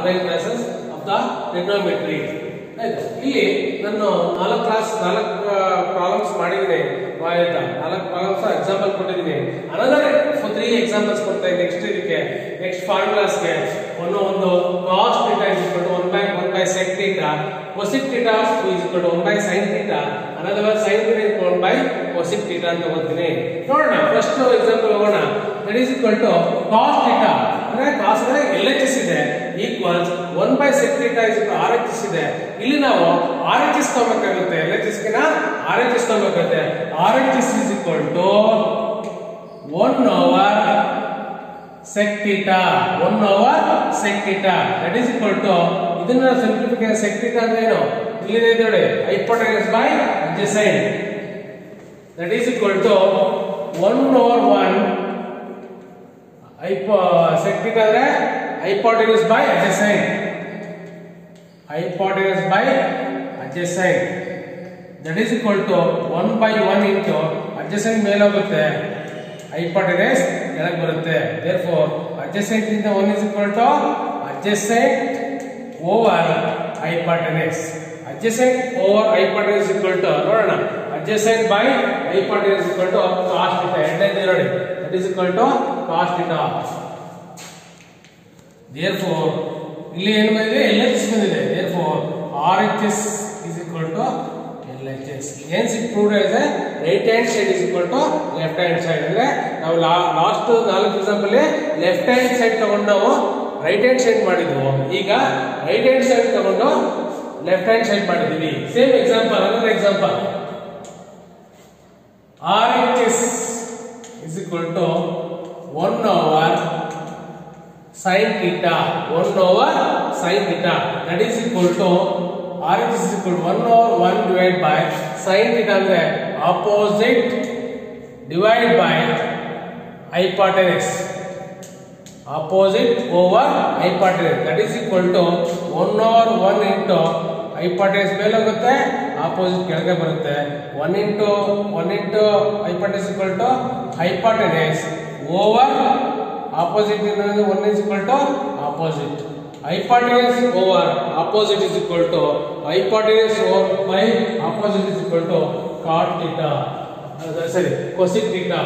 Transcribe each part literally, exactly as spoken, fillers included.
Online classes of the trigonometry. ಇಲ್ಲಿ ನಾನು ನಾಲ್ಕು ಕ್ಲಾಸ್ ನಾಲ್ಕು ಪ್ರಾಬ್ಲಮ್ಸ್ ಮಾಡಿದ್ದೀನಿ, ಆಯ್ತಾ? ನಾಲ್ಕು ಪ್ರಾಬ್ಲಮ್ಸ್ ಎಕ್ಸಾಂಪಲ್ ಕೊಟ್ಟಿದ್ದೀನಿ. ಅನದರ್ ತ್ರೀ ಎಕ್ಸಾಂಪಲ್ಸ್ ಕೊಡ್ತಾ ಇದ್ದೀನಿ ನೆಕ್ಸ್ಟ್ ಇದಕ್ಕೆ ನೆಕ್ಸ್ಟ್ ಫಾರ್ಮುಲಾಸ್ಗೆ. ಒಂದು ಒಂದು cos theta is equal to one by one by sec theta, cosec theta is equal to one by sine theta, another sine theta is one by cosec theta ಅಂತ ತಗೋತೀನಿ. ನೋಡೋಣ first example ಹೋಗೋಣ. That is equal to cos theta ಅಂದ್ರೆ ಕಾಸ್ ಅಂದ್ರೆ L H S ಇದೆ equals one by sec theta is R H S ಇದೆ. ಇಲ್ಲಿ ನಾವು ಆರ್ ಎಚ್ ಎಸ್ ತಗೋಬೇಕಾಗುತ್ತೆ, ಎಲ್ ಎಚ್ ಎಸ್ ಗಿನ ಆರ್ ಎಚ್ ಎಸ್ ತಗೋಬೇಕಾಗುತ್ತೆ. R H S is equal to one over sec theta, one over sec theta that is equal to ಇದನ್ನ simplification sec theta ಅಂದ್ರೆ ಏನು ಇಲ್ಲಿದೆ ನೋಡಿ, hypotenuse by adjacent that is equal to one over one hypo sec theta ಅಂದ್ರೆ hypotenuse by adjacent, hypotenuse by adjacent that is equal to one by one into adjacent ಮೇಲೆ ಹೋಗುತ್ತೆ, hypotenuse ಕೆಳಗೆ ಬರುತ್ತೆ. therefore adjacent ಇಂದ one is equal to adjacent over hypotenuse, adjacent over hypotenuse equal to ನೋಡೋಣ adjacent by hypotenuse equal to cos theta ಎರಡನೇ ನೋಡಿ that is equal to cos theta. therefore ಇಲ್ಲಿ ಏನು ಬಂದಿದೆ L H S ಬಂದಿದೆ. therefore R H S is equal to L H S. hence it proved as a right hand side is equal to left hand side. ಅಂದ್ರೆ ನಾವು last ನಾಲ್ಕು example left hand side ತಗೊಂಡು ನಾವು right hand side ಮಾಡಿದ್ವು, ಈಗ right hand side ತಗೊಂಡು left hand side ಮಾಡಿದೀವಿ. Same example another example R H S is equal to one over sin theta, one over sin theta that is equal to R H S is equal to one over one divided by sin theta ಅಂದ್ರೆ opposite divided by hypotenuse, opposite over hypotenuse that is equal to one over one into hypotenuse ಮೇಲೆ ಹೋಗುತ್ತೆ, opposite ಕೆಳಗೆ ಬರುತ್ತೆ. one into one into hypotenuse equal to hypotenuse over opposite one is equal to opposite, hypotenuse over opposite is equal to hypotenuse over by opposite is equal to cot theta, uh, sorry cosec theta.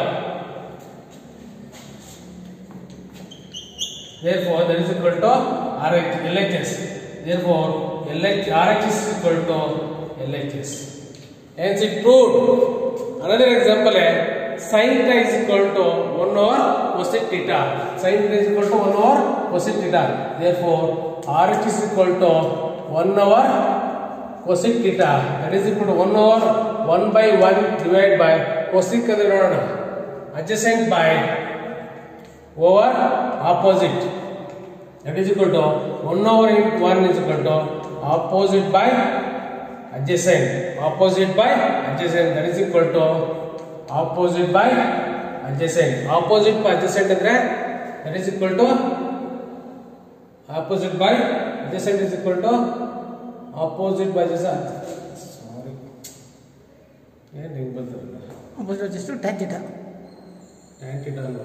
therefore that is equal to R H L H S. therefore L H R H S is equal to L H S. hence it proved. another example is sin theta is equal to one over cosec theta, sin theta is equal to one over cosec theta. therefore R H is equal to one over cosec theta that is equal to one over one by one divided by cosec ಅಂದ್ರೆ ನೋಡೋಣ adjacent by over opposite that is equal to one over one is equal to opposite by adjacent, opposite by adjacent that is equal to opposite by adjacent, opposite by adjacent ಅಂದ್ರೆ that is equal to opposite by adjacent is equal to opposite by adjacent. sorry ಏನು ಹಿಂಗೆ ಬಂತಲ್ಲ opposite adjacent tan theta, tan theta ಅಲ್ವಾ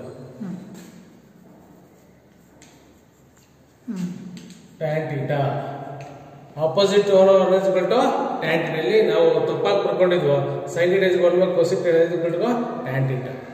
tan theta opposite over is equal to tan theta. ಇಲ್ಲಿ ನಾವು ತಪ್ಪಾಗಿ ಬರ್ಕೊಂಡಿದ್ವು sin theta is equal to cosec theta is equal to tan theta.